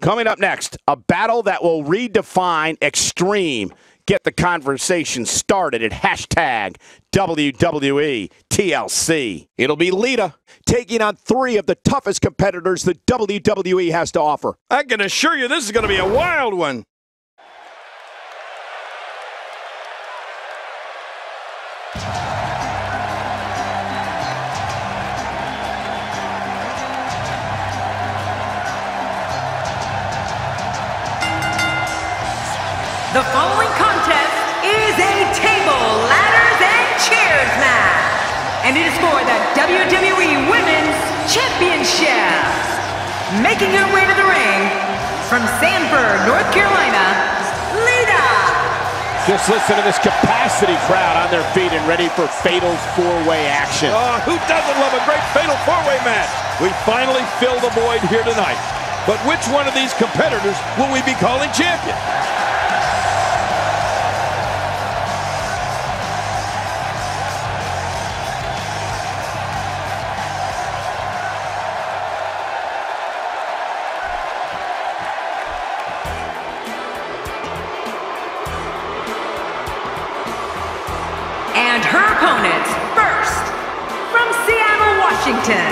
Coming up next, a battle that will redefine extreme. Get the conversation started at hashtag WWE TLC. It'll be Lita taking on 3 of the toughest competitors the WWE has to offer. I can assure you this is going to be a wild one. The following contest is a table, ladders, and chairs match. And it is for the WWE Women's Championship. Making her way to the ring, from Sanford, North Carolina, Lita. Just listen to this capacity crowd on their feet and ready for Fatal 4-Way action. Who doesn't love a great Fatal 4-Way match? We finally filled the void here tonight. But which one of these competitors will we be calling champion? And her opponent, first, from Seattle, Washington,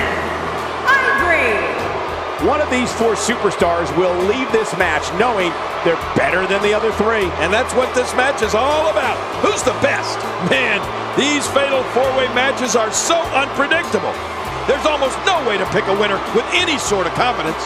Ivory. One of these 4 superstars will leave this match knowing they're better than the other 3. And that's what this match is all about. Who's the best? Man, these Fatal 4-Way matches are so unpredictable. There's almost no way to pick a winner with any sort of confidence.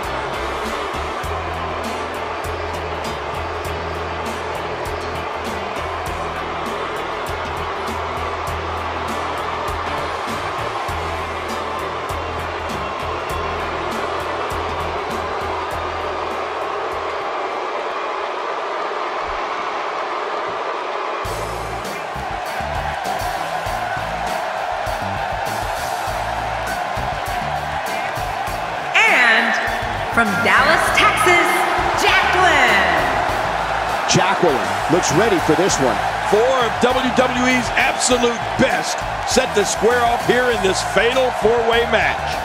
From Dallas, Texas, Jacqueline. Jacqueline looks ready for this one. 4 of WWE's absolute best set to square off here in this Fatal 4-Way match.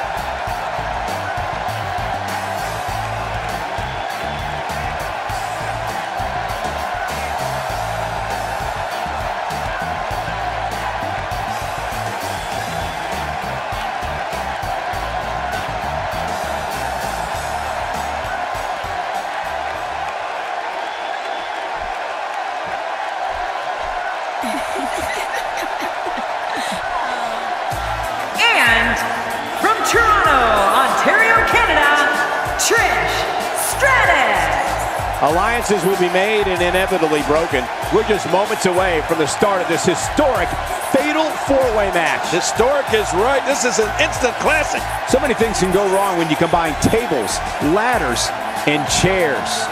And from Toronto, Ontario, Canada, Trish Stratus. Alliances will be made and inevitably broken. We're just moments away from the start of this historic Fatal 4-Way match. Historic is right. This is an instant classic. So many things can go wrong when you combine tables, ladders, and chairs.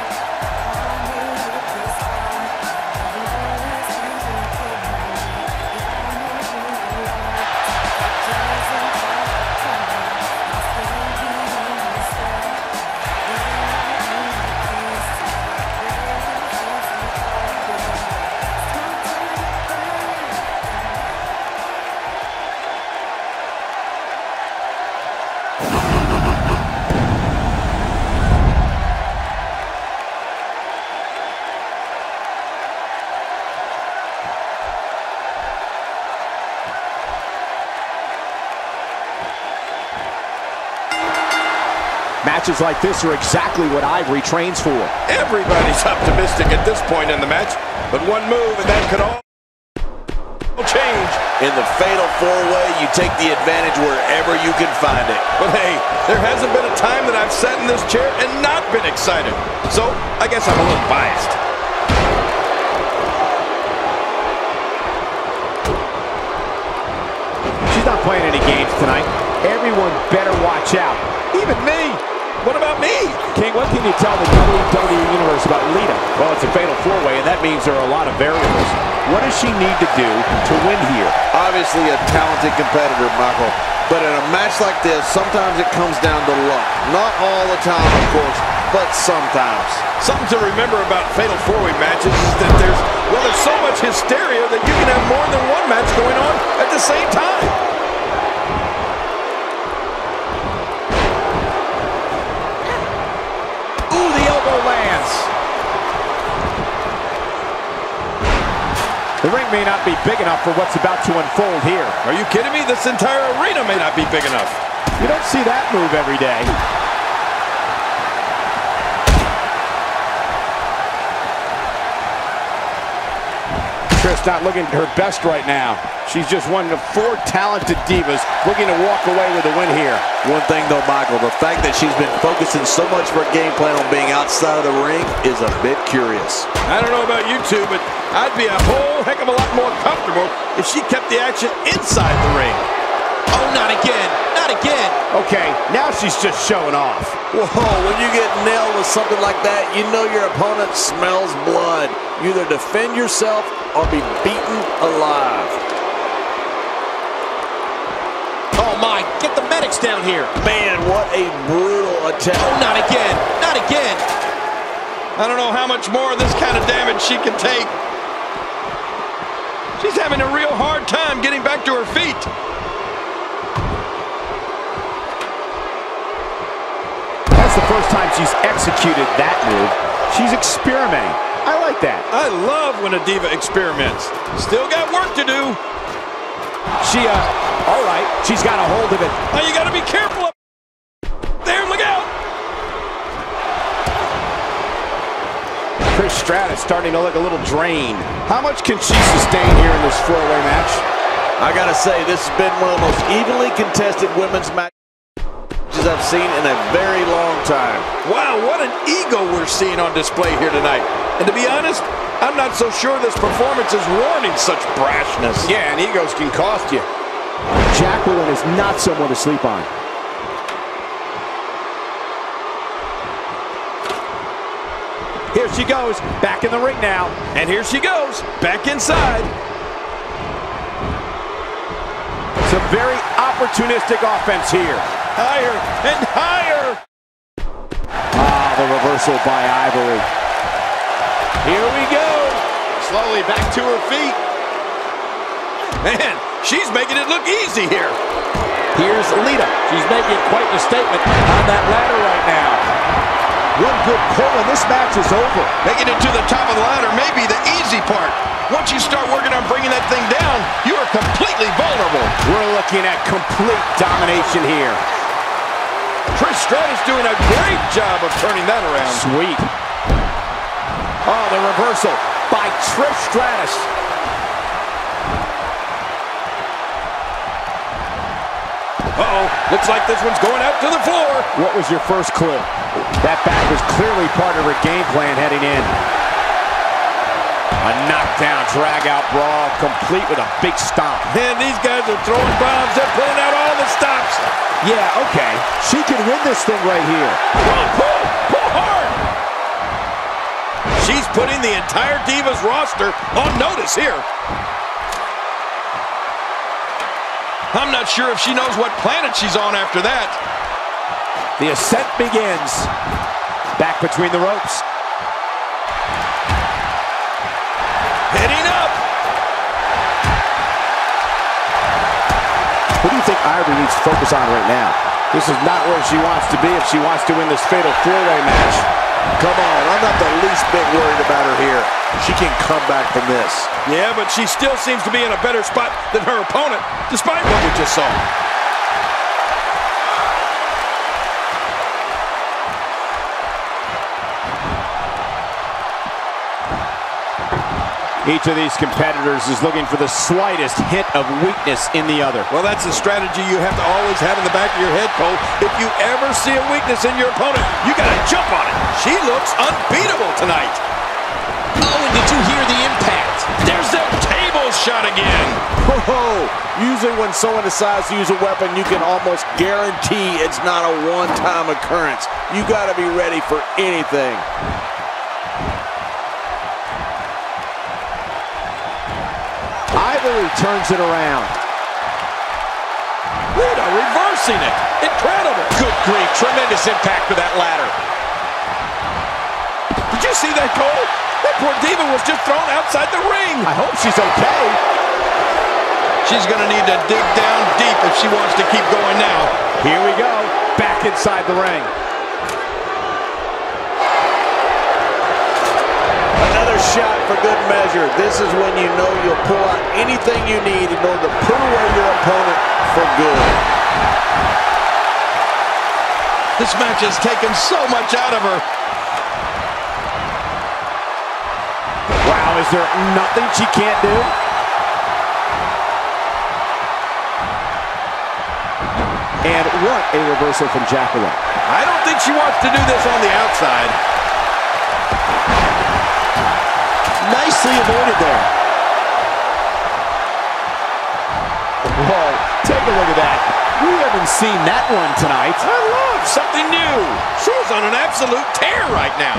Matches like this are exactly what Ivory trains for. Everybody's optimistic at this point in the match, but one move and that could all change. In the Fatal 4-Way, you take the advantage wherever you can find it. But hey, there hasn't been a time that I've sat in this chair and not been excited. So, I guess I'm a little biased. She's not playing any games tonight. Everyone better watch out. Even me. What about me? King, what can you tell the WWE Universe about Lita? Well, it's a Fatal 4-Way, and that means there are a lot of variables. What does she need to do to win here? Obviously a talented competitor, Michael. But in a match like this, sometimes it comes down to luck. Not all the time, of course, but sometimes. Something to remember about Fatal 4-Way matches is that there's so much hysteria that you can have more than one match going on at the same time. The ring may not be big enough for what's about to unfold here. Are you kidding me? This entire arena may not be big enough. You don't see that move every day. Trish not looking her best right now. She's just one of 4 talented divas looking to walk away with a win here. One thing though, Michael, the fact that she's been focusing so much of her game plan on being outside of the ring is a bit curious. I don't know about you two, but I'd be a whole heck of a lot more comfortable if she kept the action inside the ring. Oh, not again. Not again. Okay, now she's just showing off. Whoa, when you get nailed with something like that, you know your opponent smells blood. You either defend yourself or be beaten alive. Oh, my. Get the medics down here. Man, what a brutal attack. Oh, not again. Not again. I don't know how much more of this kind of damage she can take. She's having a real hard time getting back to her feet. That's the first time she's executed that move. She's experimenting. I like that. I love when a diva experiments. Still got work to do. All right, she's got a hold of it. Now you got to be careful up there. Look out. Trish Stratus starting to look a little drained. How much can she sustain here in this 4-way match? I gotta say, this has been one of the most evenly contested women's matches I've seen in a very long time. Wow, what an ego we're seeing on display here tonight. And to be honest, I'm not so sure this performance is warranting such brashness. Yeah, and egos can cost you. Jacqueline is not someone to sleep on. Here she goes, back in the ring now. And here she goes, back inside. It's a very opportunistic offense here. Higher and higher. Ah, the reversal by Ivory. Here we go. Slowly back to her feet. Man, she's making it look easy here. Here's Lita. She's making quite the statement on that ladder right now. One good pull and this match is over. Making it to the top of the ladder may be the easy part. Once you start working on bringing that thing down, you are completely vulnerable. We're looking at complete domination here. Trish Stratus doing a great job of turning that around. Sweet. Oh, the reversal by Trish Stratus. Uh-oh, looks like this one's going out to the floor. What was your first clue? That back was clearly part of her game plan heading in. A knockdown, drag-out brawl, complete with a big stomp. Man, these guys are throwing bombs. They're pulling out all the stops. Yeah, okay. She can win this thing right here. Pull hard. She's putting the entire Divas roster on notice here. I'm not sure if she knows what planet she's on after that. The ascent begins. Back between the ropes. Heading up. What do you think Ivory needs to focus on right now? This is not where she wants to be if she wants to win this fatal 4-way match. Come on, I'm not the least bit worried about her here. She can come back from this. Yeah, but she still seems to be in a better spot than her opponent, despite what we just saw. Each of these competitors is looking for the slightest hint of weakness in the other. Well, that's a strategy you have to always have in the back of your head, Cole. If you ever see a weakness in your opponent, you got to jump on it. She looks unbeatable tonight. Oh, and did you hear the impact? There's that table shot again. Whoa! Usually when someone decides to use a weapon, you can almost guarantee it's not a one-time occurrence. You got to be ready for anything. Ivory turns it around. Lita reversing it. Incredible. Good grief. Tremendous impact with that ladder. Did you see that, Cole? That poor diva was just thrown outside the ring. I hope she's okay. She's going to need to dig down deep if she wants to keep going now. Here we go. Back inside the ring. Another shot for for good measure. This is when you know you'll pull out anything you need in order to put away your opponent for good. This match has taken so much out of her. Wow, is there nothing she can't do? And what a reversal from Jacqueline. I don't think she wants to do this on the outside. Nicely avoided there. Whoa, take a look at that. We haven't seen that one tonight. I love something new. She's on an absolute tear right now.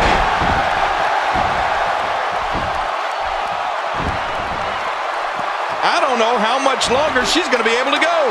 I don't know how much longer she's going to be able to go.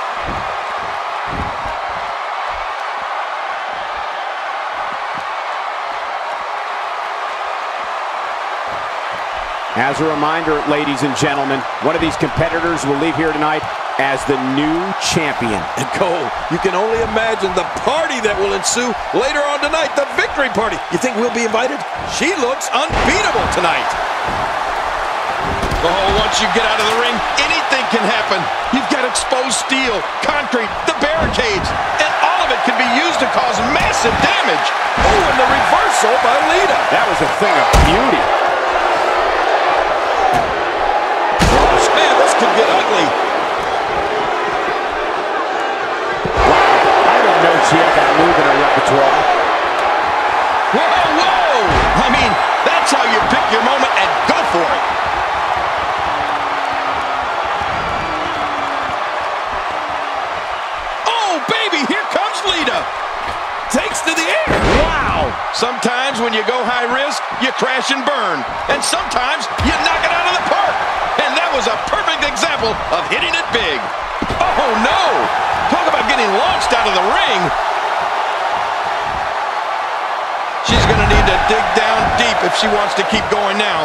As a reminder, ladies and gentlemen, one of these competitors will leave here tonight as the new champion. And Cole, you can only imagine the party that will ensue later on tonight, the victory party. You think we'll be invited? She looks unbeatable tonight. Oh, once you get out of the ring, anything can happen. You've got exposed steel, concrete, the barricades, and all of it can be used to cause massive damage. Oh, and the reversal by Lita. That was a thing of beauty. Man, this could get ugly. Wow, I didn't know she had that move in her repertoire. Whoa, whoa! I mean, that's how you pick your moment and go for it. Oh, baby, here comes Lita. Takes to the air. Wow! Sometimes when you go high risk, you crash and burn. And sometimes you knock it out of the park. And that was a perfect example of hitting it big. Oh, no! Talk about getting launched out of the ring. She's going to need to dig down deep if she wants to keep going now.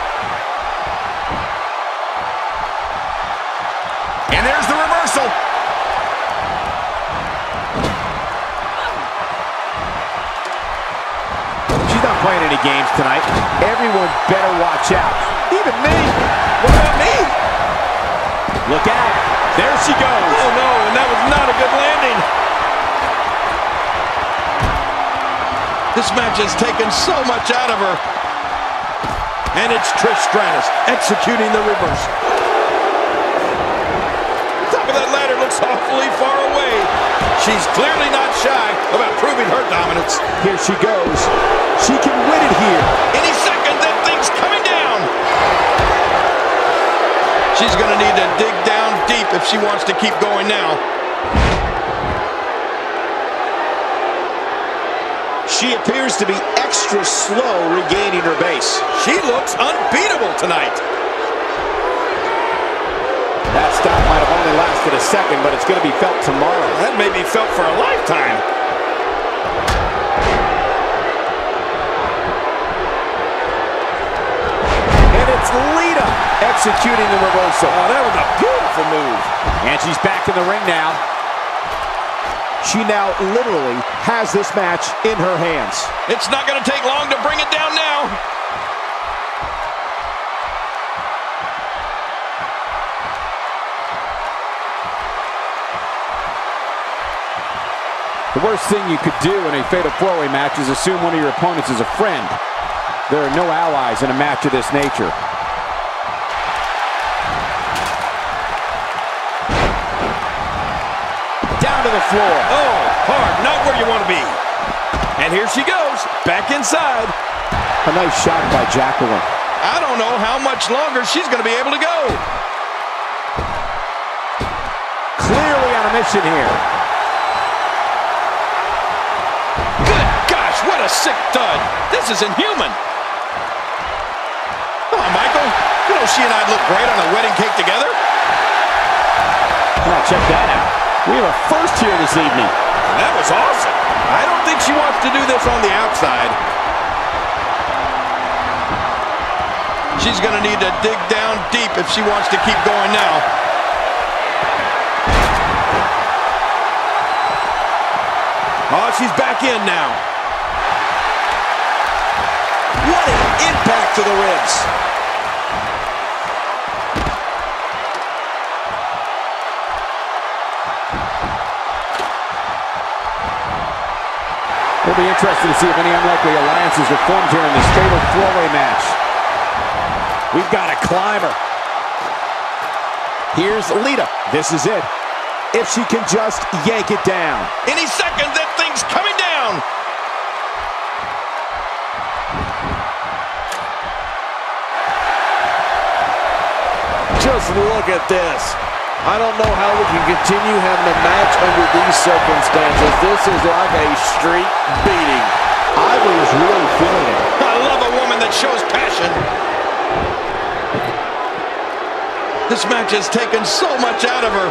And there's the reversal. She's not playing any games tonight. Everyone better watch out. Even me. What about me? Look out. There she goes. Oh, no, and that was not a good landing. This match has taken so much out of her. And it's Trish Stratus executing the reversal. Top of that ladder looks awfully far away. She's clearly not shy about proving her dominance. Here she goes. She can win it here. Any second, that thing's coming down. She's going to need to dig down deep if she wants to keep going now. She appears to be extra slow regaining her base. She looks unbeatable tonight. That stop might have only lasted a second, but it's going to be felt tomorrow. That may be felt for a lifetime. And it's Lita executing the reversal. Oh, that was a beautiful move. And she's back in the ring now. She now literally has this match in her hands. It's not going to take long to bring it down now. The worst thing you could do in a fatal four-way match is assume one of your opponents is a friend. There are no allies in a match of this nature. Down to the floor. Oh, hard, not where you want to be. And here she goes, back inside. A nice shot by Jacqueline. I don't know how much longer she's going to be able to go. Clearly on a mission here. Good gosh, what a sick thud. This is inhuman. Oh, Michael, you know she and I look great on a wedding cake together. Oh, check that out. We have a first here this evening. That was awesome. I don't think she wants to do this on the outside. She's going to need to dig down deep if she wants to keep going now. Oh, she's back in now. What an impact to the ribs. We'll be interested to see if any unlikely alliances are formed here in this fatal four-way match. We've got a climber. Here's Lita. This is it. If she can just yank it down. Any second, that thing's coming down. Just look at this. I don't know how we can continue having a match under these circumstances. This is like a street beating. Ivory is really feeling it. I love a woman that shows passion. This match has taken so much out of her.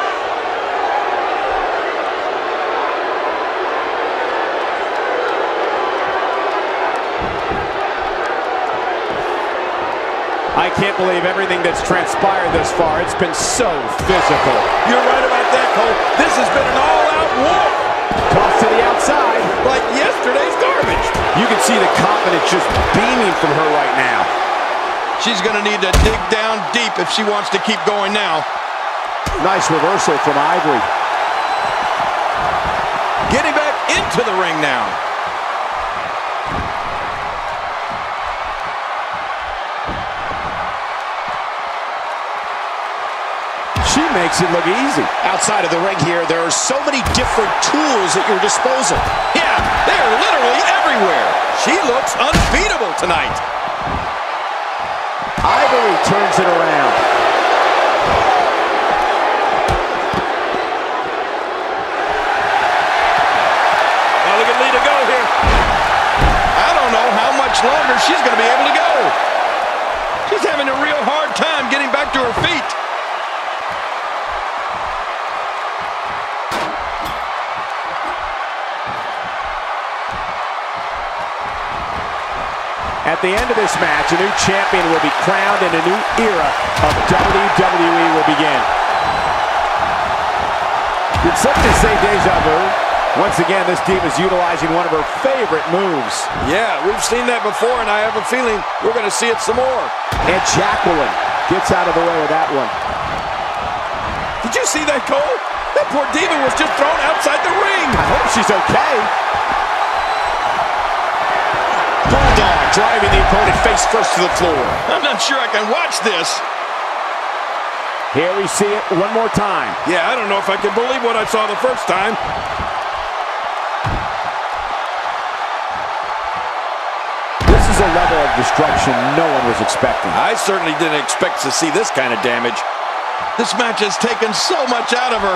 I can't believe everything that's transpired thus far. It's been so physical. You're right about that, Cole. This has been an all-out war. Toss to the outside. Like yesterday's garbage. You can see the confidence just beaming from her right now. She's going to need to dig down deep if she wants to keep going now. Nice reversal from Ivory. Getting back into the ring now. She makes it look easy. Outside of the ring here, there are so many different tools at your disposal. Yeah, they're literally everywhere. She looks unbeatable tonight. Ivory turns it around. Now look at Lita go here. I don't know how much longer she's going to be able to go. She's having a real hard time getting back to her feet. At the end of this match, a new champion will be crowned and a new era of WWE will begin. Did somebody say deja vu? Once again, this Diva is utilizing one of her favorite moves. Yeah, we've seen that before, and I have a feeling we're going to see it some more. And Jacqueline gets out of the way of that one. Did you see that, Cole? That poor Diva was just thrown outside the ring. I hope she's okay. Bulldog driving the opponent face first to the floor. I'm not sure I can watch this. Here we see it one more time. Yeah, I don't know if I can believe what I saw the first time. This is a level of destruction no one was expecting. I certainly didn't expect to see this kind of damage. This match has taken so much out of her.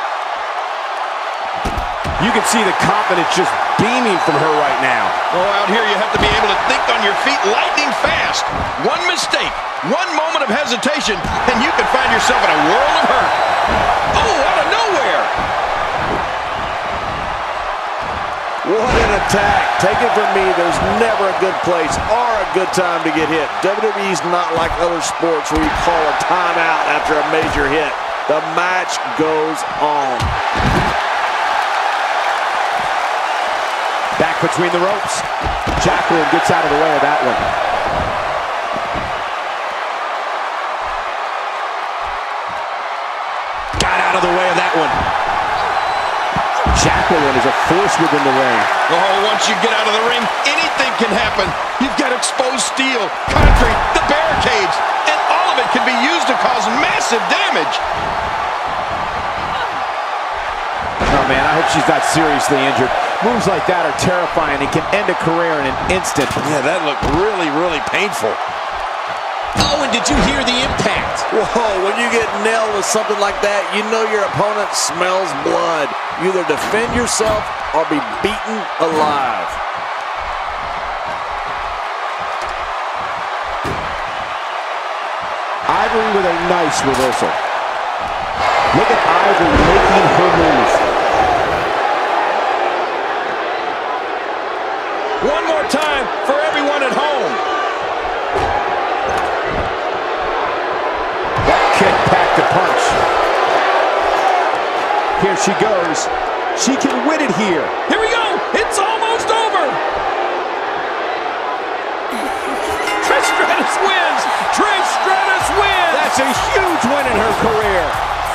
You can see the confidence just beaming from her right now. Oh, out here you have to be able to think on your feet lightning fast. One mistake, one moment of hesitation, and you can find yourself in a world of hurt. Oh, out of nowhere. What an attack. Take it from me, there's never a good place or a good time to get hit. WWE's not like other sports where you call a timeout after a major hit. The match goes on. Back between the ropes. Jacqueline gets out of the way of that one. Got out of the way of that one. Jacqueline is a force within the ring. Oh, once you get out of the ring, anything can happen. You've got exposed steel, concrete, the barricades, and all of it can be used to cause massive damage. Oh, man, I hope she's not seriously injured. Moves like that are terrifying and can end a career in an instant. Yeah, that looked really, really painful. Oh, and did you hear the impact? Whoa, when you get nailed with something like that, you know your opponent smells blood. You either defend yourself or be beaten alive. Ivory with a nice reversal. Look at Ivory making her move. One more time for everyone at home. That kick packed a punch. Here she goes. She can win it here. Here we go. It's almost over. It's a huge win in her career.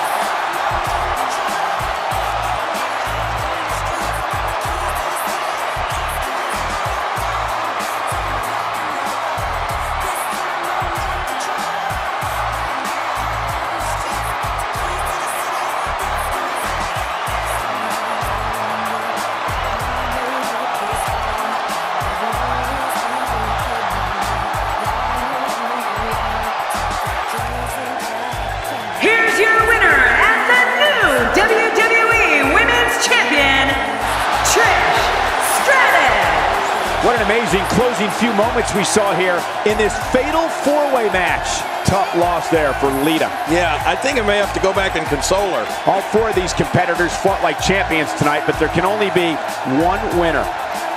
Here's your winner and the new WWE Women's Champion, Trish Stratus. What an amazing closing few moments we saw here in this fatal four-way match. Tough loss there for Lita. Yeah, I think I may have to go back and console her. All four of these competitors fought like champions tonight, but there can only be one winner.